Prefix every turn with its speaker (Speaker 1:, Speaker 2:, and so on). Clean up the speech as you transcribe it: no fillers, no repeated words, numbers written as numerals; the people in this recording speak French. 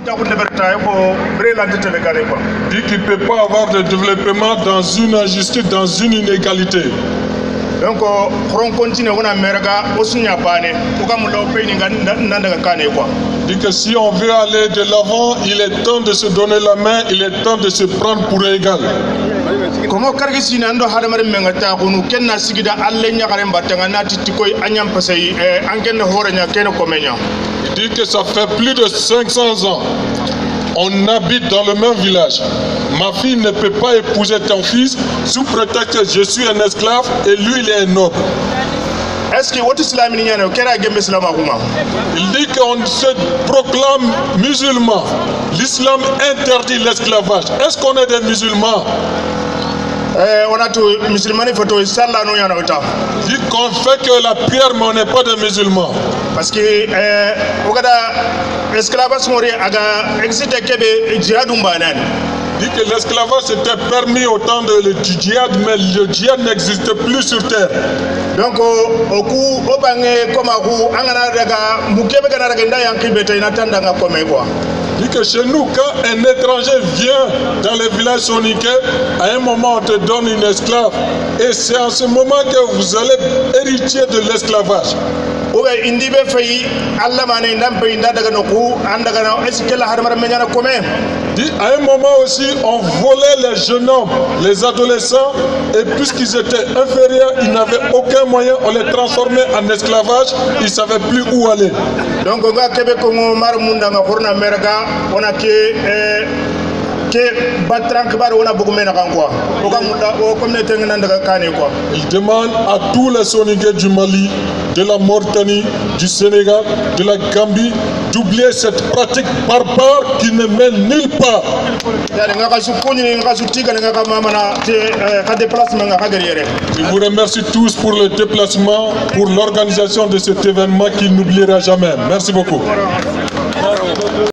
Speaker 1: Dit qu'il ne peut pas avoir de développement dans une injustice, dans une inégalité.
Speaker 2: Donc,
Speaker 1: dit que si on veut aller de l'avant, il est temps de se donner la main, il est temps de se prendre pour égal. Il dit que ça fait plus de 500 ans. On habite dans le même village. Ma fille ne peut pas épouser ton fils sous prétexte que je suis un esclave et lui il est un noble.
Speaker 2: Est-ce que
Speaker 1: il dit qu'on se proclame musulman. L'islam interdit l'esclavage. Est-ce qu'on est des musulmans?
Speaker 2: On a tout musulman, il faut tout ça là nous y en a autant.
Speaker 1: Dit qu'on fait que la prière, mais on n'est pas des musulmans.
Speaker 2: Parce que l'esclavage mourir aga existe kebe djihadum banan.
Speaker 1: Dit que l'esclavage était permis au temps de du djihad, mais le djihad n'existe plus sur terre.
Speaker 2: Donc au coup au bangé comme à coup angana daga mukebe kana daga nda yankibete inatanda nga comme quoi.
Speaker 1: Dit que chez nous, quand un étranger vient dans les villages soniques, à un moment on te donne une esclave. Et c'est en ce moment que vous allez hériter de l'esclavage. Dit à un moment aussi, on volait les jeunes hommes, les adolescents, et puisqu'ils étaient inférieurs, ils n'avaient aucun moyen, on les transformait en esclavage, ils ne savaient plus où aller.
Speaker 2: Donc, on a
Speaker 1: il demande à tous les Sonigués du Mali, de la Mauritanie, du Sénégal, de la Gambie, d'oublier cette pratique barbare qui ne mène nulle part. Je vous remercie tous pour le déplacement, pour l'organisation de cet événement qui n'oubliera jamais. Merci beaucoup.